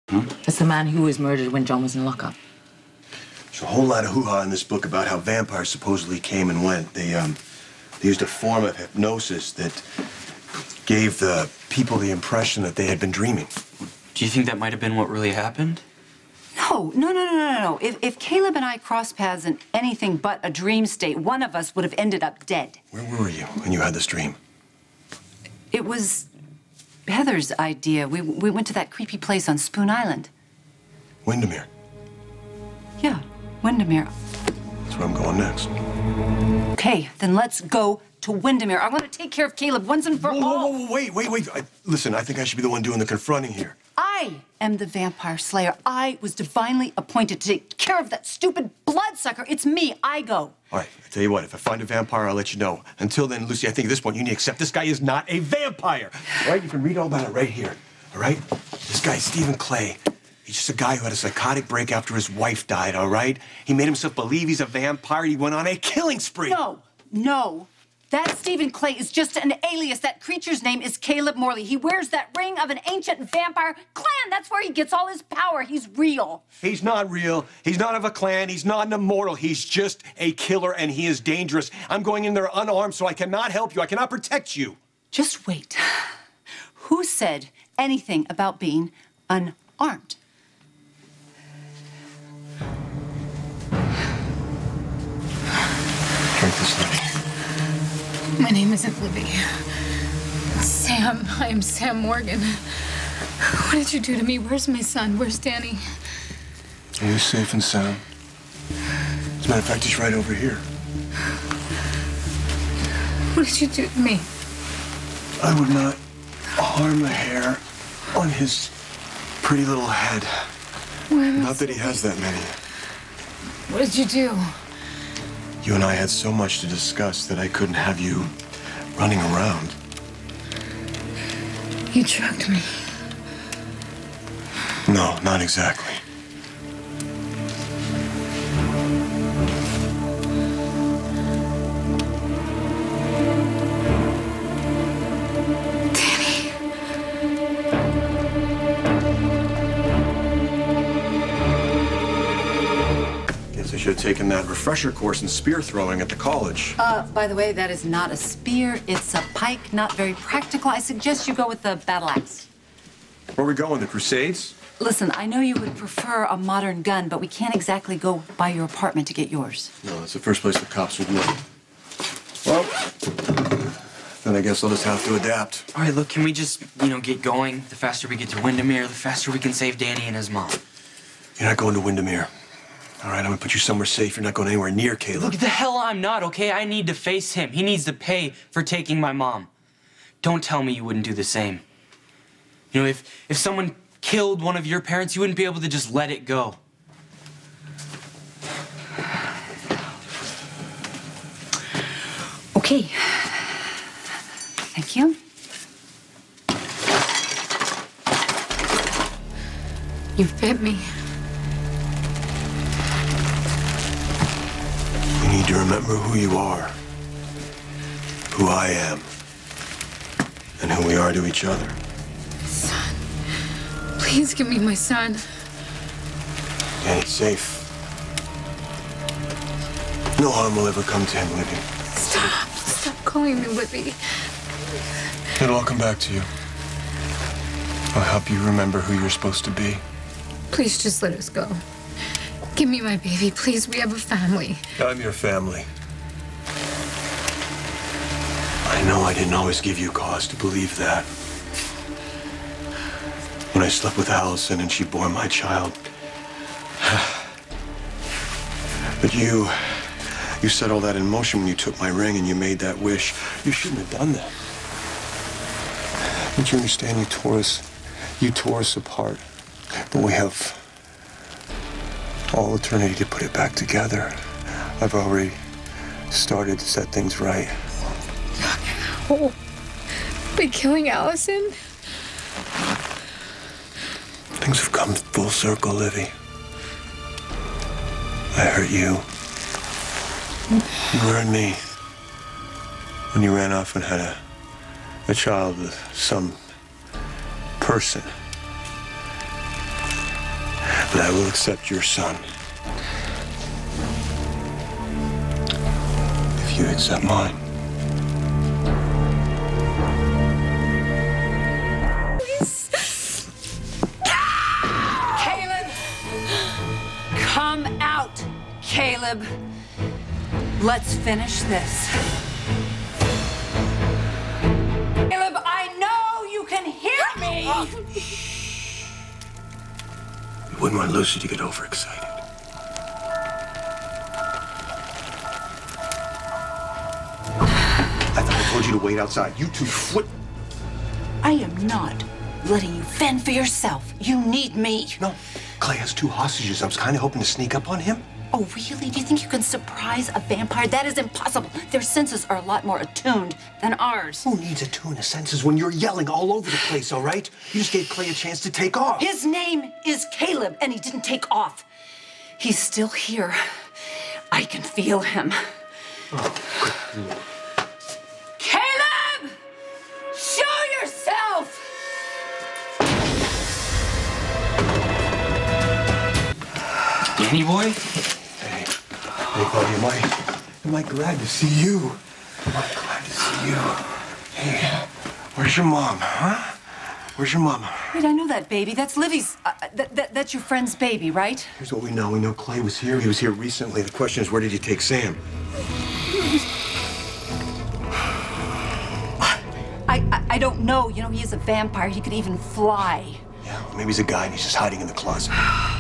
It's the man who was murdered when John was in lockup. There's a whole lot of hoo-ha in this book about how vampires supposedly came and went. They used a form of hypnosis that gave the people the impression that they had been dreaming. Do you think that might have been what really happened? No. If Caleb and I crossed paths in anything but a dream state, one of us would have ended up dead. Where were you when you had this dream? It was Heather's idea. We went to that creepy place on Spoon Island. Windermere. Yeah, Windermere. That's where I'm going next. Okay, then let's go to Windermere. I want to take care of Caleb once and for all. Whoa, wait. Listen, I think I should be the one doing the confronting here. I am the vampire slayer. I was divinely appointed to take care of that stupid bloodsucker. It's me. I go. All right, I tell you what, if I find a vampire, I'll let you know. Until then, Lucy, I think at this point you need to accept this guy is not a vampire. All right, you can read all about it right here. All right? This guy's Stephen Clay. He's just a guy who had a psychotic break after his wife died, all right? He made himself believe he's a vampire. He went on a killing spree. No. That Stephen Clay is just an alias. That creature's name is Caleb Morley. He wears that ring of an ancient vampire clan. That's where he gets all his power. He's real. He's not real. He's not of a clan. He's not an immortal. He's just a killer, and he is dangerous. I'm going in there unarmed, so I cannot help you. I cannot protect you. Just wait. Who said anything about being unarmed? Drink this, Libby. My name isn't Libby. Sam. I am Sam Morgan. What did you do to me? Where's my son? Where's Danny? He's safe and sound. As a matter of fact, he's right over here. What did you do to me? I would not harm a hair on his pretty little head. Not that he has that many. What did you do? You and I had so much to discuss that I couldn't have you running around. You drugged me. No, not exactly. Danny. Guess I should have taken that refresher course in spear throwing at the college. By the way, that is not a spear. It's a pike. Not very practical. I suggest you go with the battle axe. Where are we going, the Crusades? Listen, I know you would prefer a modern gun, but we can't exactly go by your apartment to get yours. No, that's the first place the cops would look. Well, then I guess I'll just have to adapt. All right, look, can we just, get going? The faster we get to Windermere, the faster we can save Danny and his mom. You're not going to Windermere. All right, I'm gonna put you somewhere safe. You're not going anywhere near Caleb. Look, the hell I'm not, okay? I need to face him. He needs to pay for taking my mom. Don't tell me you wouldn't do the same. If someone killed one of your parents, you wouldn't be able to just let it go. Okay. Thank you. You've bit me. You need to remember who you are, who I am, and who we are to each other. Son. Please give me my son. Danny's safe. No harm will ever come to him, Libby. Stop. Stop calling me Libby. It'll all come back to you. I'll help you remember who you're supposed to be. Please just let us go. Give me my baby, please. We have a family. I'm your family. I know I didn't always give you cause to believe that. When I slept with Allison and she bore my child. But you set all that in motion when you took my ring and you made that wish. You shouldn't have done that. Don't you understand? You tore us apart. But we have all eternity to put it back together. I've already started to set things right. Oh, by killing Allison? Things have come full circle, Livy. I hurt you. You hurt me. When you ran off and had a child with some person. But I will accept your son. If you accept mine. Caleb! Come out, Caleb. Let's finish this. Caleb, I know you can hear me! You wouldn't want Lucy to get overexcited. I thought I told you to wait outside. You two flip. I am not letting you fend for yourself. You need me. No, Clay has 2 hostages. I was kind of hoping to sneak up on him. Oh, really? Do you think you can surprise a vampire? That is impossible. Their senses are a lot more attuned than ours. Who needs a tune of senses when you're yelling all over the place, all right? You just gave Clay a chance to take off. His name is Caleb, and he didn't take off. He's still here. I can feel him. Caleb! Show yourself! Danny boy? Hey, buddy, am I glad to see you? Am I glad to see you? Hey, where's your mom, huh? Where's your mama? Wait, I know that baby. That's Livy's. That's your friend's baby, right? Here's what we know. We know Clay was here. He was here recently. The question is, where did he take Sam? I don't know. You know, he is a vampire. He could even fly. Yeah, well, maybe he's a guy and he's just hiding in the closet.